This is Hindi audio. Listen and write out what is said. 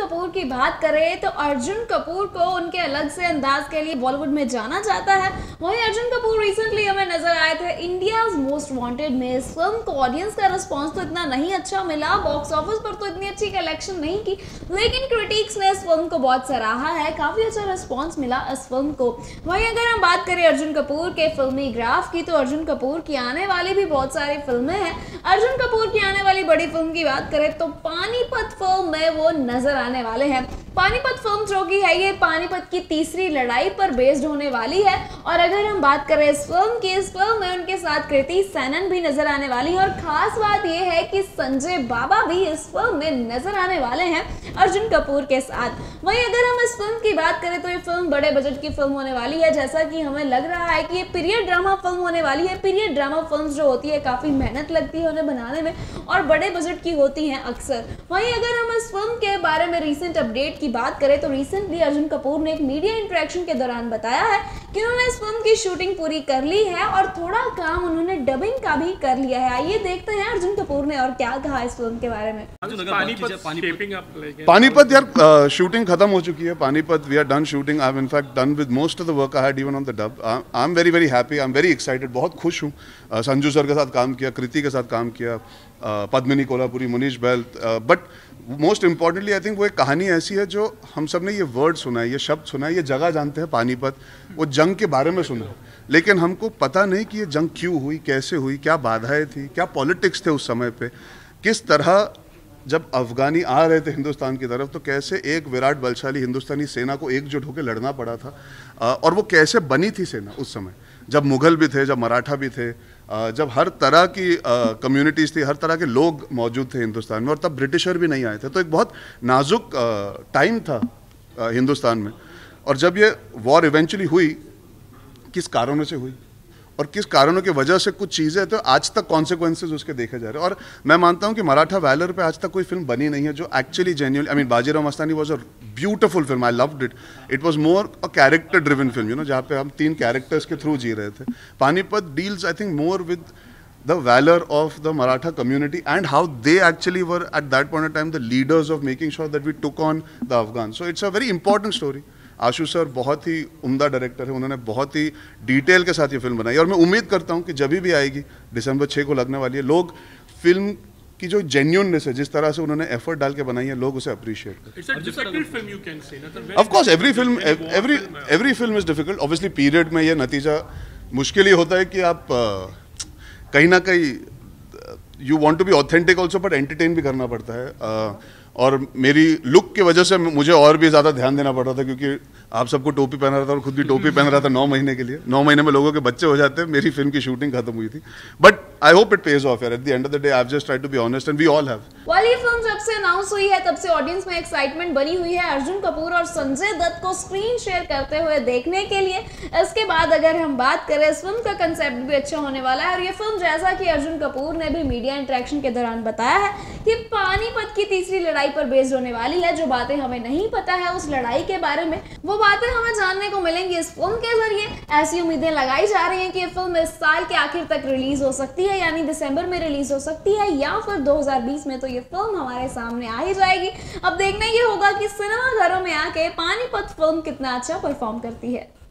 कपूर की बात करें तो अर्जुन कपूर को उनके अलग से अंदाज के लिए बॉलीवुड में जाना जाता है। वहीं अर्जुन कपूर रिसेंटली हमें नजर आए थे इंडियाज मोस्ट वांटेड में। इस फिल्म को ऑडियंस का रिस्पांस तो इतना नहीं अच्छा मिला, बॉक्स ऑफिस पर तो इतनी अच्छी कलेक्शन नहीं की, लेकिन क्रिटिक्स ने इस फिल्म को बहुत सराहा है। काफी अच्छा रिस्पांस मिला इस फिल्म को। वहीं अगर हम बात करें अर्जुन कपूर के फिल्मी ग्राफ की, तो अर्जुन कपूर की आने वाली भी बहुत सारी फिल्में हैं। अर्जुन कपूर की आने वाली बड़ी फिल्म की बात करें तो पानीपत फिल्म में वो नजर आने वाले हैं। पानीपत फिल्म जो की है ये पानीपत की तीसरी लड़ाई पर बेस्ड होने वाली है। और अगर हम बात करें इस फिल्म में उनके साथ कृति सैनन भी नजर आने वाली है। और खास बात यह है कि संजय बाबा भी इस फिल्म में नजर आने वाले हैं अर्जुन कपूर के साथ। वहीं अगर हम इस फिल्म की बात करें तो ये फिल्म बड़े बजट की फिल्म होने वाली है। जैसा कि हमें लग रहा है कि ये पीरियड ड्रामा फिल्म होने वाली है। पीरियड ड्रामा फिल्म जो होती है काफी मेहनत लगती है उन्हें बनाने में और बड़े बजट की होती हैं अक्सर। वहीं अगर हम इस फिल्म के बारे में रिसेंट अपडेट की बात करें तो रिसेंटली अर्जुन कपूर ने एक मीडिया इंटरेक्शन के दौरान बताया है कि उन्होंने इस फिल्म की शूटिंग पूरी कर ली है और थोड़ा काम उन्होंने डबिंग का भी कर लिया है। आइए देखते हैं अर्जुन कपूर ने और क्या कहा इस फिल्म के बारे में। पानीपत यार शूटिंग खत्म हो चुकी है। Panipat we are done shooting. I have in fact done with most of the work I had even on the dub. I am very happy, I am very excited, बहुत खुश हूँ। संजू सर के साथ काम किया, कृति के साथ काम किया, Padmini Kolhapure, Mohnish Bahl. But most importantly I think वो एक कहानी ऐसी है जो हम सब ने ये वर्ड सुना है, ये शब्द सुना है, ये जगह जानते हैं पानीपत, वो जंग के बारे में सुना है, लेकिन हमको पता नहीं कि ये जंग क्यों हुई, कैसे हुई, क्या बाधाएं थी, क्या पॉलिटिक्स थे उस समय पे, किस तरह जब अफगानी आ रहे थे हिंदुस्तान की तरफ तो कैसे एक विराट बलशाली हिंदुस्तानी सेना को एकजुट होकर लड़ना पड़ा था। और वो कैसे बनी थी सेना उस समय, जब मुगल भी थे, जब मराठा भी थे, जब हर तरह की कम्युनिटीज़ थी, हर तरह के लोग मौजूद थे हिंदुस्तान में, और तब ब्रिटिशर भी नहीं आए थे। तो एक बहुत नाजुक टाइम था हिंदुस्तान में। और जब ये वॉर इवेंचुअली हुई, किस कारणों से हुई और किस कारणों की वजह से कुछ चीज़ें तो आज तक कॉन्सिक्वेंसेज उसके देखे जा रहे हैं। और मैं मानता हूँ कि मराठा वैलर पे आज तक कोई फिल्म बनी नहीं है जो actually genuine, I mean Bajirao Mastani was a beautiful film, I loved it. It was more a character driven film, you know, जहाँ पे हम 3 कैरेक्टर्स के थ्रू जी रहे थे। Panipat deals I think more with the valor of the Maratha community and how they actually were at that point of time the leaders of making sure that we took on the Afghans. So it's a very important story. Ashu sir बहुत ही उम्दा डायरेक्टर है, उन्होंने बहुत ही डिटेल के साथ ये फिल्म बनाई और मैं उम्मीद करता हूँ कि जब भी आएगी दिसंबर 6 को लगने वाली है, लोग फिल्म की जो जेन्युइननेस है, जिस तरह से उन्होंने एफर्ट डाल के बनाई है, लोग उसे अप्रिशिएट करते हैं। Of course every film is difficult. Obviously period में ये नतीजा मुश्किल ही होता है कि आप कहीं ना कहीं you want to be authentic also, but entertain भी करना पड़ता है। और मेरी लुक की वजह से मुझे और भी ज़्यादा ध्यान देना पड़ रहा था, क्योंकि आप सबको टोपी पहना रहा था और खुद भी टोपी पहन रहा था 9 महीने के लिए। 9 महीने में लोगों के बच्चे हो जाते हैं। मेरी फिल्म की शूटिंग खत्म हुई थी, but I hope it pays off यार। At the end of the day I have just tried to be honest and we all have. वाली ये फिल्म जब से अनाउंस हुई है तब से ऑडियंस में एक्साइटमेंट बनी हुई है अर्जुन कपूर और संजय दत्त को स्क्रीन शेयर करते हुए देखने के लिए। इसके बाद अगर हम बात करें, इस फिल्म का कंसेप्ट भी अच्छा होने वाला है और ये फिल्म, जैसा कि अर्जुन कपूर ने भी मीडिया इंटरेक्शन के दौरान बताया है, कि पानीपत की तीसरी लड़ाई पर बेस्ड होने वाली है। जो बातें हमें नहीं पता है उस लड़ाई के बारे में, वो बातें हमें जानने को मिलेंगी इस फिल्म के जरिए। ऐसी उम्मीदें लगाई जा रही हैं कि ये फिल्म इस साल के आखिर तक रिलीज हो सकती है, यानी दिसंबर में रिलीज हो सकती है, या फिर 2020 में तो ये फिल्म हमारे सामने आ ही जाएगी। अब देखना ये होगा कि सिनेमा घरों में आके पानीपत फिल्म कितना अच्छा परफॉर्म करती है।